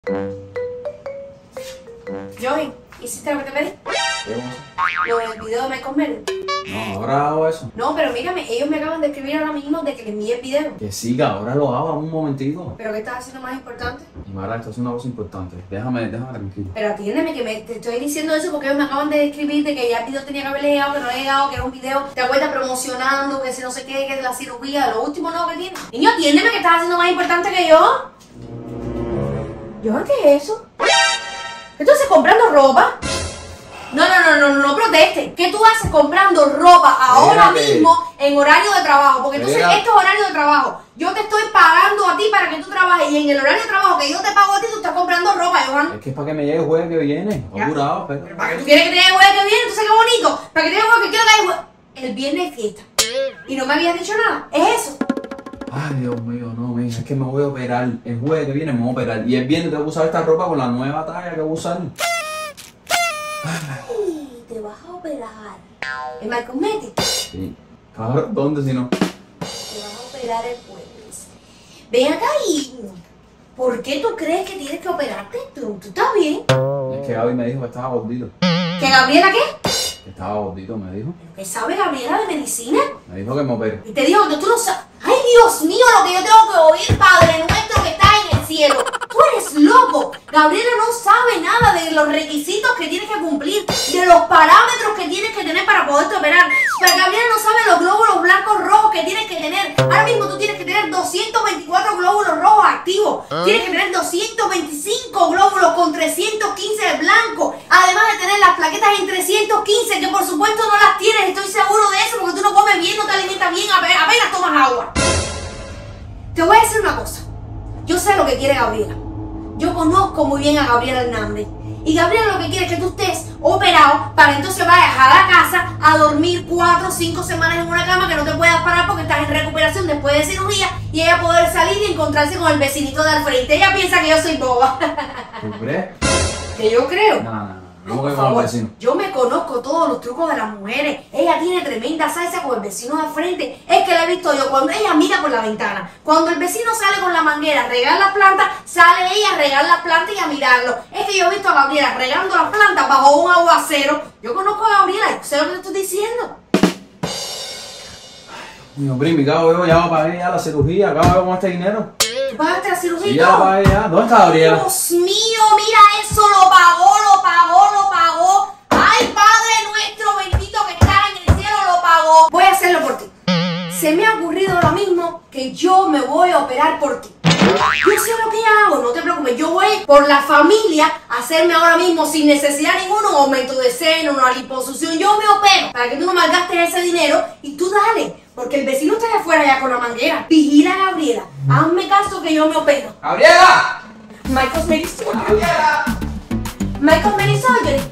Joey, ¿hiciste lo que te pedí? ¿Qué cosa? Lo del video de Michael Miller. No, ahora hago eso. No, pero mírame, ellos me acaban de escribir ahora mismo de que le envíe el video. Que siga, ahora lo hago un momentito. ¿Pero qué estás haciendo más importante? Y Mara, esto es una cosa importante. Déjame tranquilo. Pero atiéndeme que te estoy diciendo eso porque ellos me acaban de escribir de que ya el video tenía que haber llegado, que no había llegado, que era un video, te acuerdas, promocionando, que si no sé qué, que de la cirugía, de lo último no que tiene. Niño, atiéndeme que estás haciendo más importante que yo. ¿Yo qué es eso? ¿Qué tú haces comprando ropa? No proteste. ¿Qué tú haces comprando ropa ahora Espérate. mismo en horario de trabajo? Porque entonces Espérate. esto es horario de trabajo. Yo te estoy pagando a ti para que tú trabajes y en el horario de trabajo que yo te pago a ti, tú estás comprando ropa, Johan. Es que es para que me llegue el jueves que viene. Ya. Apurado, Pero pero. para que tú quieres que te llegue el jueves que viene, entonces qué bonito. Para que te llegue el jueves que quiero que haya jueves. El viernes es fiesta. Y no me habías dicho nada. Es eso. Ay, Dios mío, no, mija, es que me voy a operar. El jueves que viene me voy a operar. Y el viernes tengo que usar esta ropa con la nueva talla que voy a usar. Ay, te vas a operar. ¿En My Cosmetics? Sí. Claro, ¿dónde si no? Te vas a operar el jueves. Ven acá y... ¿Por qué tú crees que tienes que operarte? ¿Tú estás bien? Es que Gaby me dijo que estaba gordito. ¿Que Gabriela qué? Que estaba gordito, me dijo. ¿Qué sabe Gabriela de medicina? Me dijo que me opere. Y te digo que tú no sabes... ¡Ay, Dios mío, lo que yo tengo que oír, Padre nuestro que está en el cielo! ¡Tú eres loco! Gabriela no sabe nada de los requisitos que tienes que cumplir, de los parámetros que tienes que tener para poderte operar. Pero Gabriela no sabe los glóbulos blancos rojos que tienes que tener. Ahora mismo tú tienes que tener 224 glóbulos rojos activos. Tienes que tener 225 glóbulos con 315 de blanco. Además de tener las plaquetas en 315, que por supuesto no las tienes. Estoy seguro de eso porque tú no comes bien, no te alimentas bien, apenas tomas agua. Te voy a decir una cosa. Yo sé lo que quiere Gabriela. Yo conozco muy bien a Gabriela Hernández. Y Gabriela lo que quiere es que tú estés operado para que entonces vayas a la casa a dormir 4 o 5 semanas en una cama que no te puedas parar porque estás en recuperación después de cirugía y ella poder salir y encontrarse con el vecinito de al frente. Ella piensa que yo soy boba. ¿Tú crees? ¿Que yo creo? No Por voy con el favor, vecino. yo me conozco todos los trucos de las mujeres. Ella tiene tremenda salsa con el vecino de frente. Es que la he visto yo cuando ella mira por la ventana. Cuando el vecino sale con la manguera a regar las plantas, sale ella a regar las plantas y a mirarlo. Es que yo he visto a Gabriela regando las plantas bajo un aguacero. Yo conozco a Gabriela, yo sé lo que te estoy diciendo. Mi hombre, mi cabo, yo ya va a pagar ya la cirugía. Acabo con este dinero. ¿Tú pagaste la cirugía? Sí, ya la pagué ya. ¿Dónde está Gabriela? Dios mío, mira eso, lo pagó. Ay, Padre nuestro bendito que estás en el cielo, lo pagó. Voy a hacerlo por ti. Se me ha ocurrido ahora mismo que yo me voy a operar por ti. Yo sé lo que hago, no te preocupes. Yo voy por la familia a hacerme ahora mismo sin necesidad ninguna un aumento de seno, una liposucción. Yo me opero para que tú no malgastes ese dinero y tú dale. Porque el vecino está allá afuera ya con la manguera. Vigila a Gabriela. Hazme caso que yo me opero. ¡Gabriela! My Cosmetics. ¡Gabriela! My Cosmetics Surgery.